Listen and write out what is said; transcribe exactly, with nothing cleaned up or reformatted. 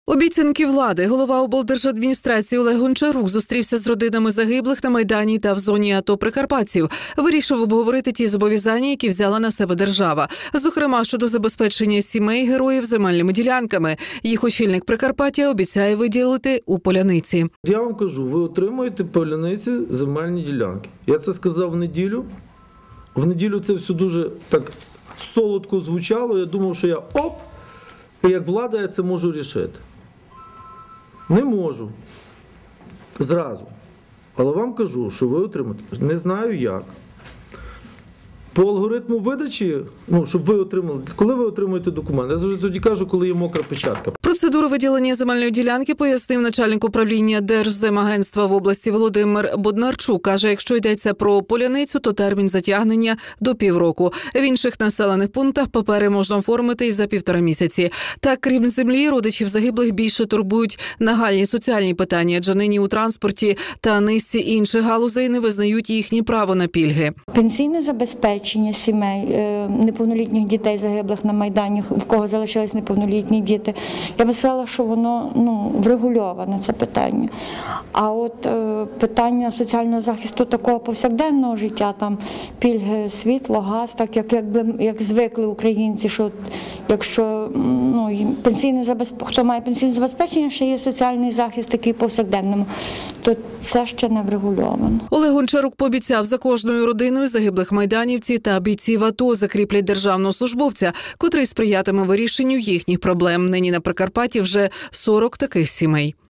Обіцянки влади. Голова облдержадміністрації Олег Гончарук зустрівся з родинами загиблих на Майдані та в зоні АТО прикарпатців. Вирішив обговорити ті зобов'язання, які взяла на себе держава. Зокрема, щодо забезпечення сімей героїв земельними ділянками. Їх очільник Прикарпаття обіцяє виділити у Поляниці. Я вам кажу, ви отримуєте Поляниці земельні ділянки. Я це сказав в неділю. В неділю це все дуже так солодко звучало. Я думав, що я оп, і як влада я це можу рішити. Не можу. Зразу. Але вам кажу, що ви отримаєте. Не знаю як. По алгоритму видачі, ну, щоб ви отримали, коли ви отримуєте документ? Я завжди тоді кажу, коли є мокра печатка. Процедуру виділення земельної ділянки пояснив начальник управління Держземагентства в області Володимир Боднарчук. Каже, якщо йдеться про Поляницю, то термін затягнення до півроку. В інших населених пунктах папери можна оформити і за півтора місяці. Так, крім землі, родичів загиблих більше турбують нагальні соціальні питання, адже нині у транспорті та низці інших галузей не визнають їхні право на пільги. Пенсійне забезпечення сімей, неповнолітніх дітей загиблих на Майдані, в кого залишились неповнолітні діти. Я би сказала, що воно ну, врегульоване, це питання. А от е, питання соціального захисту такого повсякденного життя, там пільги, світло, газ, так як, якби, як звикли українці, що якщо ну, пенсійне забезпечення, хто має пенсійне забезпечення, ще є соціальний захист такий повсякденному, то це ще не врегульовано. Олег Гончарук пообіцяв, за кожною родиною загиблих майданівців та бійців АТО закріплять державного службовця, котрий сприятиме вирішенню їхніх проблем. Нині на Прикарпатті вже сорок таких сімей.